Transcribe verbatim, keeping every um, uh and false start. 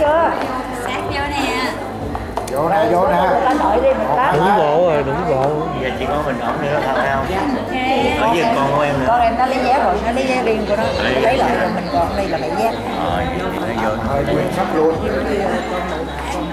chưa? Sát vô nè. Vô nè, vô nè. Ta đợi đi mình tát. Đúng bộ rồi, đúng bộ. Giờ chỉ có mình ổn nữa thôi không? Ok. Có với con của em nữa. Con em nó lấy vé rồi, nó lấy vé riêng của nó. Lấy lại rồi mình còn đây là bảy vé. Rồi, vậy thì nó vô. Hơi nguyên sắp luôn.